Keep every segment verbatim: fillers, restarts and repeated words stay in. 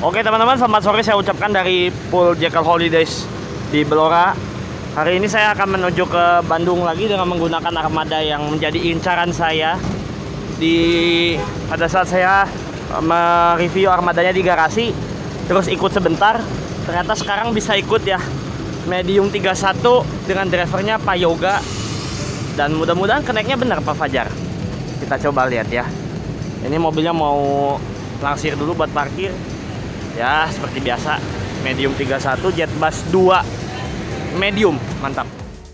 Oke teman-teman, selamat sore saya ucapkan dari Pool Jekyll Holidays di Belora. Hari ini saya akan menuju ke Bandung lagi dengan menggunakan armada yang menjadi incaran saya. Di pada saat saya mereview armadanya di garasi, terus ikut sebentar, ternyata sekarang bisa ikut ya medium tiga puluh satu dengan drivernya Pak Yoga. Dan mudah-mudahan kenaiknya benar Pak Fajar. Kita coba lihat ya. Ini mobilnya mau langsir dulu buat parkir. Ya seperti biasa, medium tiga puluh satu jet bus dua medium, mantap.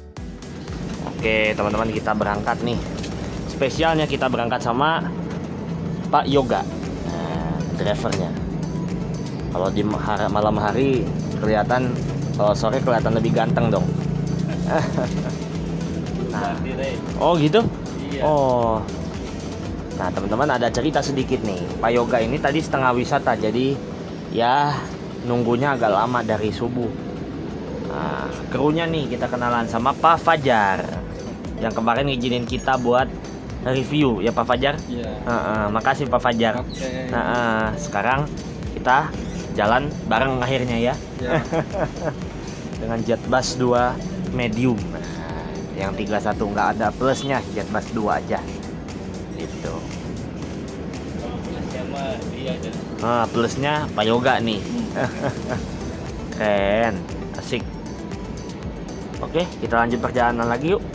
Oke teman-teman, kita berangkat nih. Spesialnya kita berangkat sama Pak Yoga, nah, drivernya. Kalau di malam hari kelihatan, kalau sore kelihatan lebih ganteng dong. Nah, oh gitu? Oh. Nah teman-teman, ada cerita sedikit nih. Pak Yoga ini tadi setengah wisata, jadi ya nunggunya agak lama dari subuh. Nah, krunya nih kita kenalan sama Pak Fajar yang kemarin ngizinin kita buat review ya Pak Fajar. Iya. Uh, uh, makasih Pak Fajar. Oke. Nah, uh, sekarang kita jalan bareng akhirnya ya. Ya. Dengan jet bus dua medium. Nah, yang tiga puluh satu nggak ada plusnya, jet bus dua aja. Gitu. Nah, plusnya Pak Yoga nih. Keren, asik. Oke, kita lanjut perjalanan lagi yuk.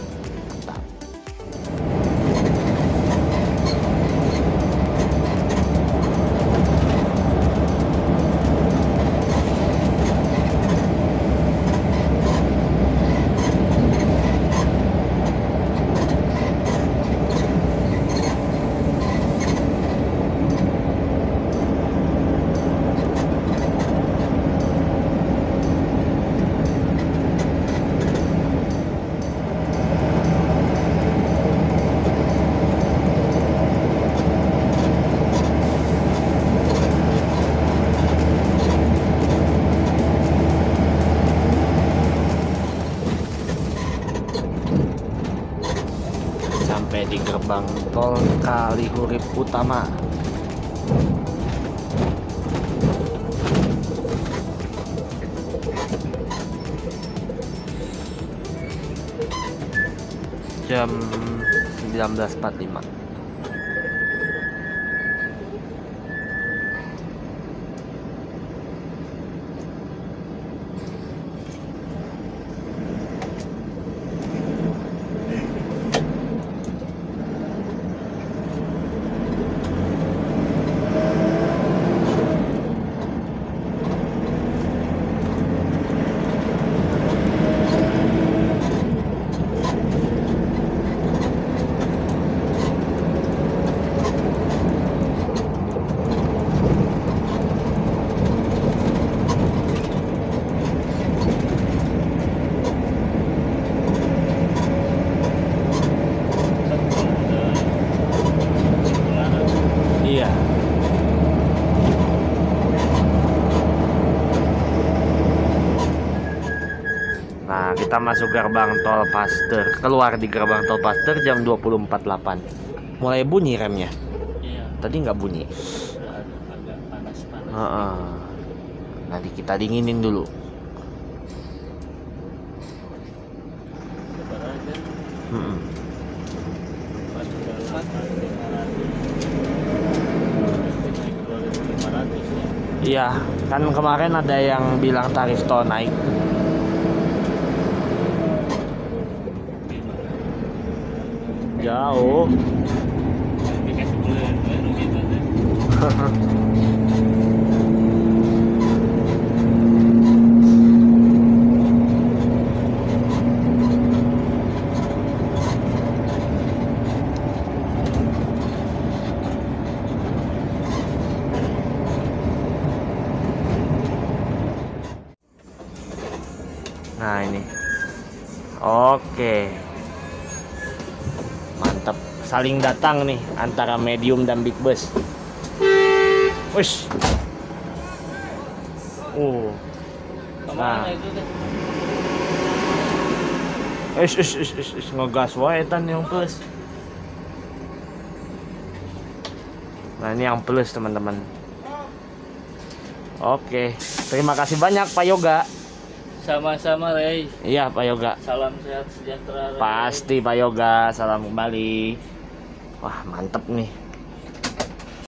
Sampai di gerbang tol Kalihurip Utama. Jam sembilan belas empat puluh lima. Nah, kita masuk gerbang tol Paster. Keluar di gerbang tol Paster jam dua puluh empat lewat delapan. Mulai bunyi remnya. Iya. Tadi nggak bunyi. Agak panas-panas. Uh-uh. Nanti kita dinginin dulu. Hmm. Iya, kan kemarin ada yang bilang tarif tol naik. Jauh. Nah ini, oke, mantap. Saling datang nih antara medium dan big bus. Wush. Uh. Nah. Ish, ish, ish, ish, ish. Ngegas wae tan yang plus. Nah ini yang plus teman-teman. Oke, terima kasih banyak Pak Yoga. Sama-sama, Rey. Iya Pak Yoga. Salam sehat sejahtera, Rey. Pasti Pak Yoga, salam kembali. Wah mantep nih.